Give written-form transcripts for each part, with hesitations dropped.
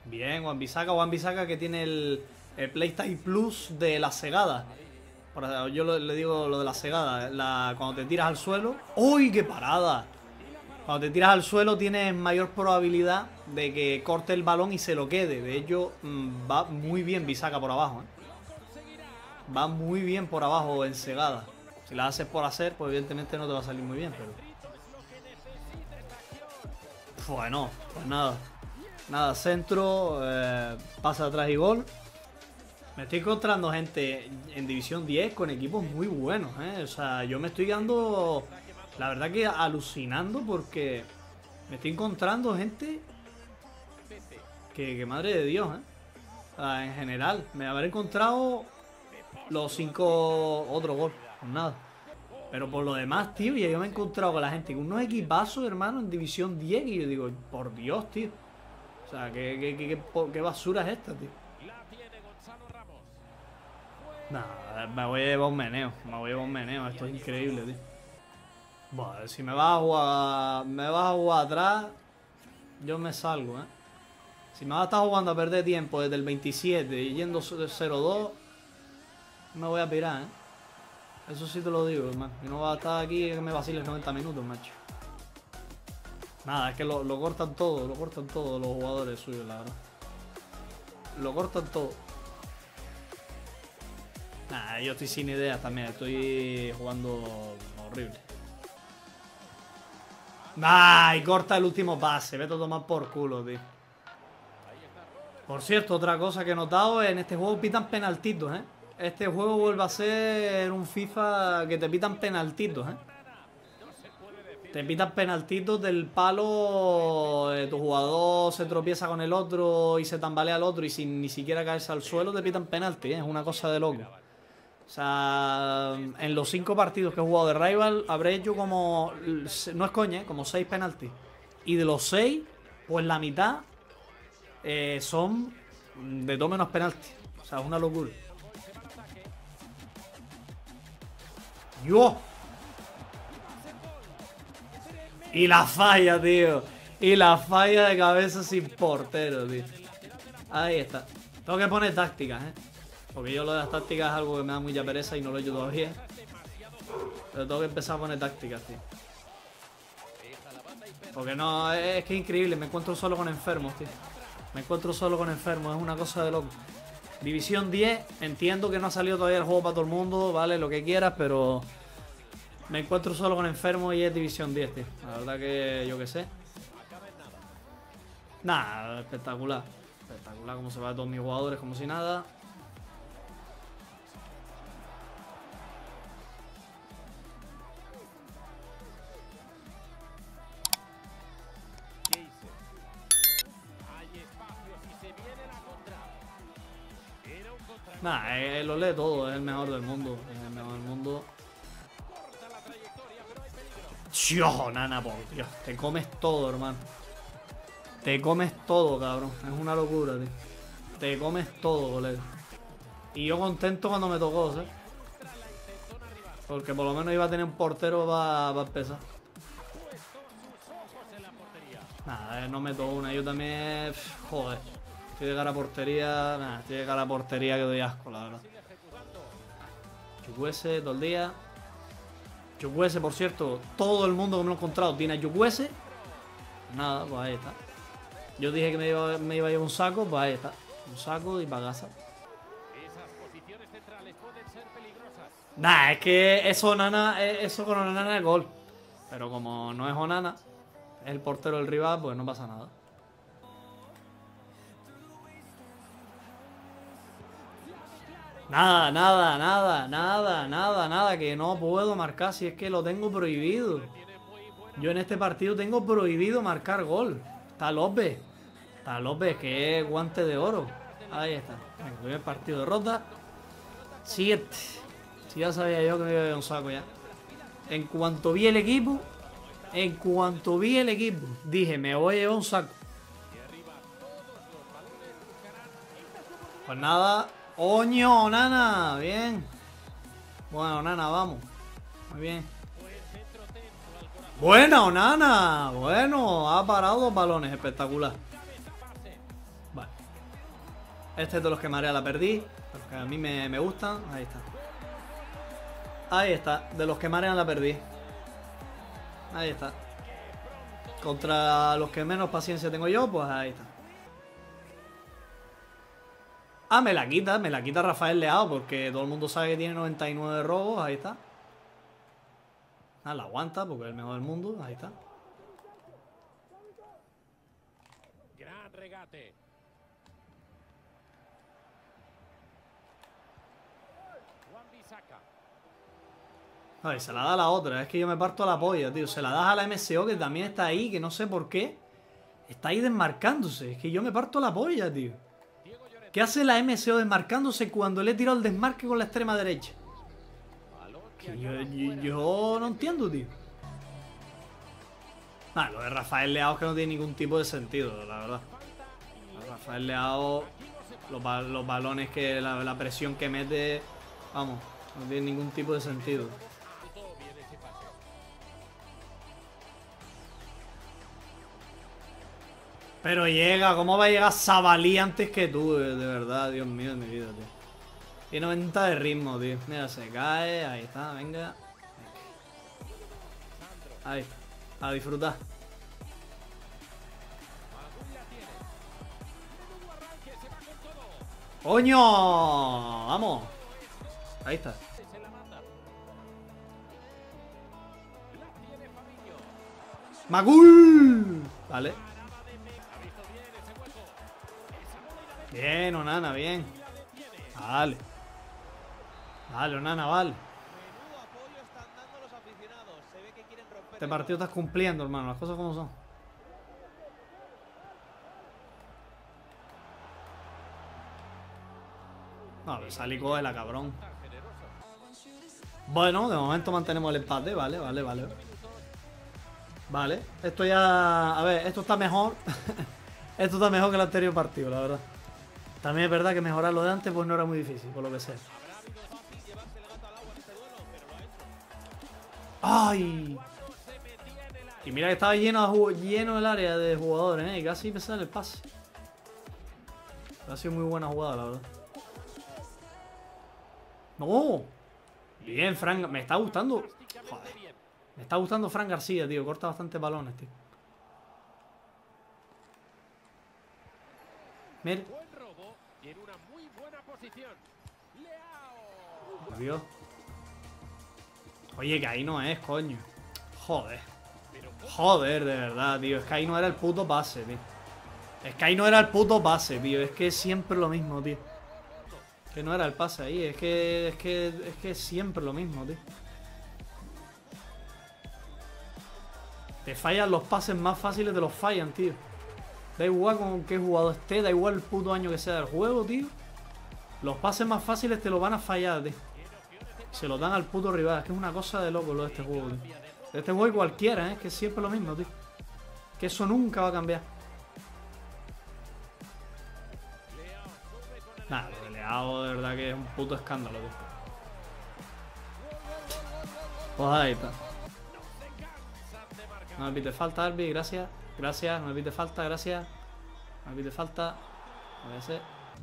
Bien, Wan-Bissaka que tiene el Playstyle Plus de la cegada. Yo le digo lo de la cegada. Cuando te tiras al suelo. ¡Uy, qué parada! Cuando te tiras al suelo tienes mayor probabilidad de que corte el balón y se lo quede. De hecho, va muy bien Bissaka por abajo, Va muy bien por abajo en cegada. Si la haces por hacer, pues evidentemente no te va a salir muy bien, pero... Bueno, pues nada. Nada, centro, pasa atrás y gol. Me estoy encontrando gente en División 10 con equipos muy buenos, O sea, yo me estoy quedando, la verdad que alucinando porque me estoy encontrando gente que madre de Dios, O sea, en general, me habré encontrado los 5 otros goles, pues nada. Pero por lo demás, tío, ya yo me he encontrado con la gente con unos equipazos, hermano, en División 10 y yo digo, por Dios, tío. O sea, ¿qué basura es esta, tío? Nah, me voy a llevar un meneo. Esto es increíble, tío. Bueno, si me vas a jugar atrás, yo me salgo, Si me vas a estar jugando a perder tiempo desde el 27 y yendo 0-2, me voy a pirar, Eso sí te lo digo, hermano. Y no vas a estar aquí que me vaciles 90 minutos, macho. Nada, es que lo cortan todo los jugadores suyos, la verdad. Lo cortan todo. Nah, yo estoy sin ideas también, estoy jugando horrible. ¡Ay! Corta el último pase, vete a tomar por culo, tío. Por cierto, otra cosa que he notado, en este juego pitan penaltitos, Este juego vuelve a ser un FIFA que te pitan penaltitos, Te pitan penaltitos del palo, tu jugador se tropieza con el otro y se tambalea al otro y sin ni siquiera caerse al suelo te pitan penalti, Es una cosa de loco. O sea, en los 5 partidos que he jugado de Rival habré hecho como, no es coña, como 6 penaltis. Y de los 6, pues la mitad son de todo menos penaltis. O sea, es una locura. ¡Yo! Y la falla, tío. Y la falla de cabeza sin portero, tío. Ahí está. Tengo que poner tácticas, Porque yo lo de las tácticas es algo que me da mucha pereza y no lo he hecho todavía. Pero tengo que empezar a poner tácticas, tío. Porque no, es que es increíble. Me encuentro solo con enfermos, tío. Es una cosa de loco. División 10, entiendo que no ha salido todavía el juego para todo el mundo, vale, lo que quieras, pero... Me encuentro solo con enfermos y es División 10, tío. La verdad que yo qué sé. Nada, espectacular. Espectacular como se va a todos mis jugadores, como si nada. Nah, lo lee todo, es el mejor del mundo. Dios, Nana, por Dios. Te comes todo, hermano. Te comes todo, cabrón. Es una locura, tío. Te comes todo, colega. Y yo contento cuando me tocó, ¿sabes? Porque por lo menos iba a tener un portero para empezar. Nada, no meto una. Yo también... Joder. Estoy de cara a portería. Nada, estoy de cara a portería que doy asco, la verdad. Chukwueze todo el día. Chukwueze, por cierto, todo el mundo que me lo he encontrado tiene a Chukwueze. Nada, pues ahí está. Yo dije que me iba a llevar un saco, pues ahí está. Un saco y para casa. Nah, es que eso con Onana es gol. Pero como no es Onana, es el portero del rival, pues no pasa nada. Nada, que no puedo marcar si es que lo tengo prohibido. Yo en este partido tengo prohibido marcar gol. Está López, que es guante de oro. Ahí está. El primer partido de derrota. 7. Si ya sabía yo que me iba a ir un saco ya. En cuanto vi el equipo, dije, me voy a llevar un saco. Pues nada. ¡Oño, Onana! Bien. Bueno, Onana, vamos. Muy bien. ¡Buena, Onana! Bueno, ha parado 2 balones. Espectacular. Vale. Este es de los que marea la perdí. De los que a mí me gustan. Ahí está. Ahí está. De los que marean la perdí. Ahí está. Contra los que menos paciencia tengo yo, pues ahí está. Ah, me la quita Rafael Leao, porque todo el mundo sabe que tiene 99 de robos, ahí está. Ah, la aguanta, porque es el mejor del mundo, ahí está. Gran regate. Juan Bisaca. Ay, se la da a la otra, es que yo me parto la polla, tío. Se la das a la MSO, que también está ahí, que no sé por qué. Está ahí desmarcándose, es que yo me parto la polla, tío. ¿Qué hace la MSO desmarcándose cuando le he tirado el desmarque con la extrema derecha? Que yo no entiendo, tío. Nah, lo de Rafael Leao es que no tiene ningún tipo de sentido, la verdad. Rafael Leao, los balones que la presión que mete, vamos, no tiene ningún tipo de sentido. Pero llega, ¿cómo va a llegar Sabalí antes que tú? De verdad, Dios mío de mi vida, tío. Tiene 90 de ritmo, tío. Mira, se cae, ahí está, venga. Ahí, a disfrutar. ¡Coño! ¡Vamos! Ahí está. ¡Magul! Vale. Bien, Onana, bien. Vale. Vale, Onana, vale. Este partido estás cumpliendo, hermano. Las cosas como son. No, pero Salico de la cabrón. Bueno, de momento mantenemos el empate. Vale, vale, vale. Vale. Esto ya... A ver, esto está mejor. Esto está mejor que el anterior partido, la verdad. También es verdad que mejorar lo de antes pues no era muy difícil, por lo que sea. ¡Ay! Y mira que estaba lleno el área de jugadores, y casi me sale el pase. Ha sido muy buena jugada, la verdad. ¡No! Bien, Fran. Me está gustando. Joder. Me está gustando Fran García, tío. Corta bastantes balones, tío. Mira. Dios. Oye, que ahí no es, coño. Joder. Joder, de verdad, tío. Es que ahí no era el puto pase, tío. Es que ahí no era el puto pase, tío. Es que es siempre lo mismo, tío. Que no era el pase ahí. Es que es siempre lo mismo, tío. Te fallan los pases más fáciles, te los fallan, tío. Da igual con qué jugador esté, da igual el puto año que sea del juego, tío. Los pases más fáciles te lo van a fallar, tío. Se lo dan al puto rival. Es que es una cosa de loco lo de este juego, tío. De este juego y cualquiera, es que es siempre lo mismo, tío. Que eso nunca va a cambiar. Nada, lo de Leao de verdad que es un puto escándalo, tío. Pues ahí está. No me pite falta, Albi, gracias. Gracias, no me pite falta, gracias. No me pite falta. A ver si.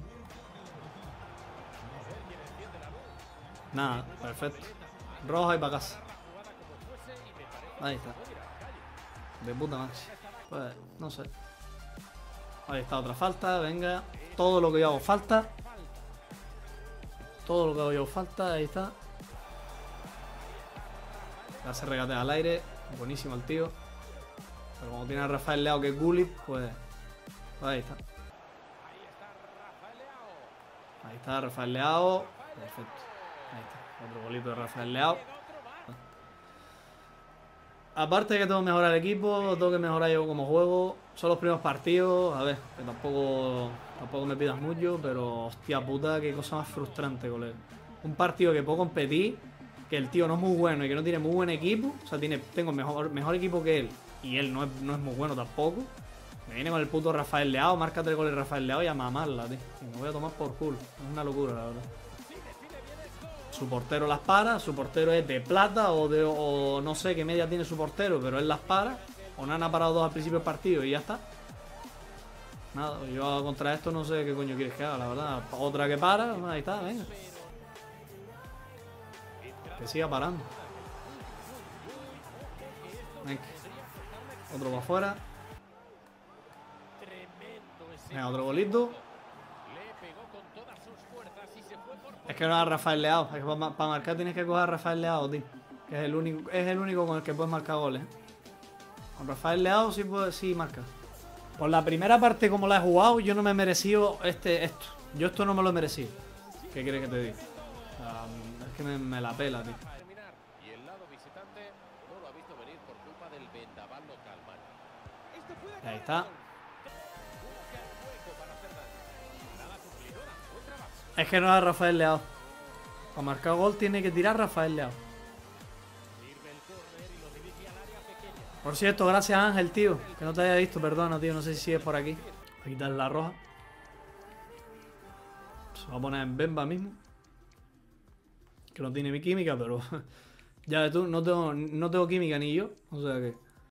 Nada, perfecto. Roja y para casa. Ahí está. De puta madre. Pues, no sé. Ahí está otra falta, venga. Todo lo que yo hago falta. Todo lo que hago yo falta, ahí está. Ya se regatea al aire. Buenísimo el tío. Pero como tiene a Rafael Leao que es Gullit, pues ahí está. Ahí está Rafael Leao. Perfecto. Ahí está. Otro golito de Rafael Leao. Aparte de que tengo que mejorar el equipo, tengo que mejorar yo como juego. Son los primeros partidos. A ver, que tampoco me pidas mucho, pero hostia puta, qué cosa más frustrante, colega. Un partido que puedo competir, que el tío no es muy bueno y que no tiene muy buen equipo. O sea, tengo mejor equipo que él. Y él no es muy bueno tampoco. Me viene con el puto Rafael Leao, marca 3 goles Rafael Leao y a mamarla, tío. Y me voy a tomar por culo. Es una locura, la verdad. Su portero las para, su portero es de plata o no sé qué media tiene su portero, pero él las para. Onana ha parado 2 al principio del partido y ya está. Nada, yo contra esto no sé qué coño quieres que haga, la verdad. Otra que para, ahí está, venga. Que siga parando. Venga. Otro para afuera. Venga, otro golito. Es que no es a Rafael Leao. Es que para marcar tienes que coger a Rafael Leao, tío. Que es el único con el que puedes marcar goles. Con Rafael Leao sí marca. Por la primera parte como la he jugado, yo no me he merecido esto. Yo esto no me lo he merecido. ¿Qué quieres que te diga? O sea, es que me la pela, tío. Y el lado visitante no lo ha visto venir por culpa del vendaval local, man. Ahí está. Es que no es Rafael Leao. Para marcar gol tiene que tirar Rafael Leao. Por cierto, gracias Ángel, tío. Que no te haya visto, perdona, tío. No sé si sigues por aquí. Voy a quitar la roja. Se va a poner en Bemba mismo. Que no tiene mi química, pero... ya ves tú, no tengo química ni yo. O sea que...